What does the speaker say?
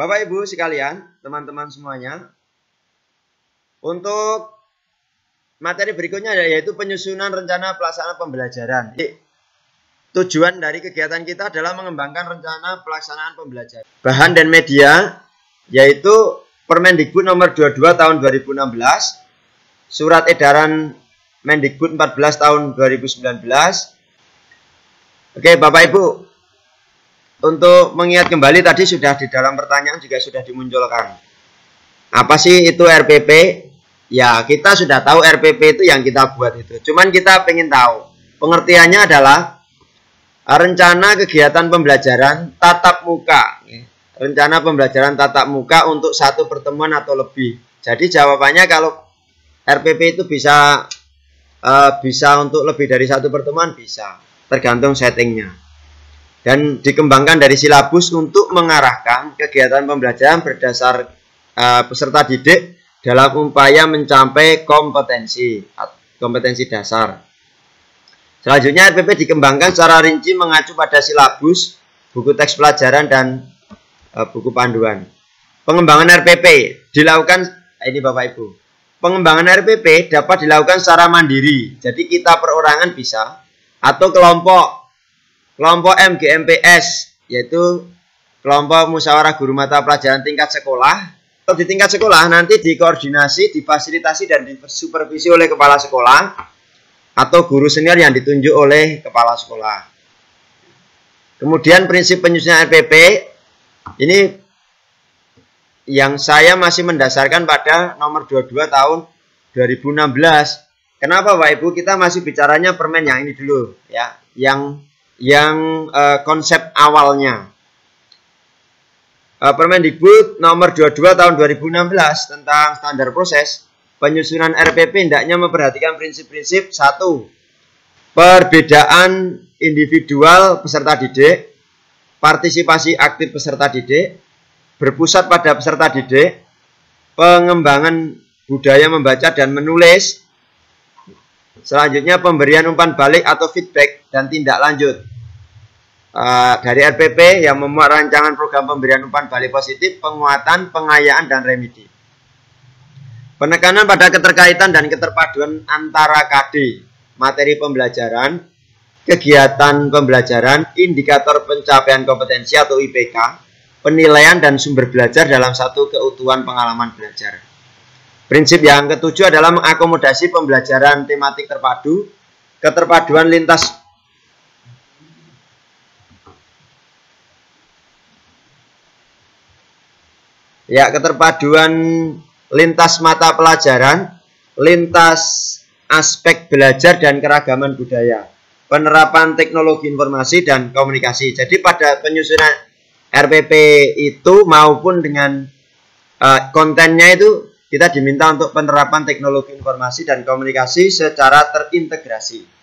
Bapak Ibu sekalian, teman-teman semuanya, untuk materi berikutnya yaitu penyusunan rencana pelaksanaan pembelajaran. Tujuan dari kegiatan kita adalah mengembangkan rencana pelaksanaan pembelajaran. Bahan dan media yaitu Permendikbud nomor 22 tahun 2016, Surat Edaran Mendikbud 14 tahun 2019. Oke, Bapak Ibu, untuk mengingat kembali tadi sudah di dalam pertanyaan juga sudah dimunculkan. Apa sih itu RPP? Ya, kita sudah tahu RPP itu yang kita buat itu. Cuman kita pengen tahu. Pengertiannya adalah rencana kegiatan pembelajaran tatap muka. Rencana pembelajaran tatap muka untuk satu pertemuan atau lebih. Jadi jawabannya kalau RPP itu bisa untuk lebih dari satu pertemuan bisa. Tergantung settingnya. Dan dikembangkan dari silabus untuk mengarahkan kegiatan pembelajaran berdasar peserta didik dalam upaya mencapai kompetensi dasar. Selanjutnya RPP dikembangkan secara rinci mengacu pada silabus, buku teks pelajaran dan buku panduan. Pengembangan RPP dilakukan ini Bapak Ibu. Pengembangan RPP dapat dilakukan secara mandiri. Jadi kita perorangan bisa atau kelompok MGMPS yaitu kelompok musyawarah guru mata pelajaran tingkat sekolah. Di tingkat sekolah nanti dikoordinasi, difasilitasi dan disupervisi oleh kepala sekolah atau guru senior yang ditunjuk oleh kepala sekolah. Kemudian prinsip penyusunan RPP ini yang saya masih mendasarkan pada nomor 22 tahun 2016. Kenapa Bapak Ibu? Kita masih bicaranya permen yang ini dulu ya, yang konsep awalnya. Permendikbud nomor 22 tahun 2016 tentang standar proses penyusunan RPP hendaknya memperhatikan prinsip-prinsip 1. Perbedaan individual peserta didik, partisipasi aktif peserta didik, berpusat pada peserta didik, pengembangan budaya membaca dan menulis. Selanjutnya pemberian umpan balik atau feedback dan tindak lanjut. Dari RPP yang memuat rancangan program pemberian umpan balik positif, penguatan, pengayaan, dan remedi. Penekanan pada keterkaitan dan keterpaduan antara KD, materi pembelajaran, kegiatan pembelajaran, indikator pencapaian kompetensi atau IPK, penilaian dan sumber belajar dalam satu keutuhan pengalaman belajar. Prinsip yang ketujuh adalah mengakomodasi pembelajaran tematik terpadu, keterpaduan lintas keterpaduan lintas mata pelajaran, lintas aspek belajar dan keragaman budaya, penerapan teknologi informasi dan komunikasi. Jadi pada penyusunan RPP itu maupun dengan kontennya itu kita diminta untuk penerapan teknologi informasi dan komunikasi secara terintegrasi.